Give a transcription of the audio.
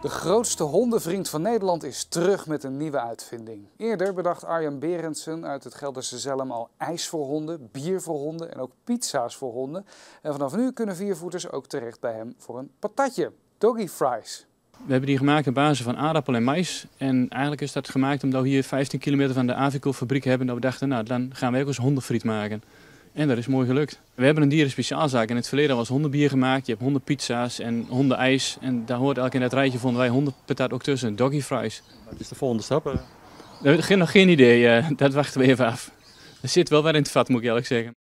De grootste hondenvriend van Nederland is terug met een nieuwe uitvinding. Eerder bedacht Arjan Berendsen uit het Gelderse Zelhem al ijs voor honden, bier voor honden en ook pizza's voor honden. En vanaf nu kunnen viervoeters ook terecht bij hem voor een patatje, doggy fries. We hebben die gemaakt op basis van aardappel en mais. En eigenlijk is dat gemaakt omdat we hier 15 kilometer van de Avico-fabriek hebben. Dat we dachten, nou dan gaan wij ook eens hondenfriet maken. En dat is mooi gelukt. We hebben een dierenspeciaalzaak. In het verleden was hondenbier gemaakt. Je hebt hondenpizza's en hondenijs. En daar hoort elk in dat rijtje vonden wij hondenpatat ook tussen. Doggy fries. Wat is de volgende stap? Nog geen idee. Dat wachten we even af. Er zit wel wat in het vat, moet ik eerlijk zeggen.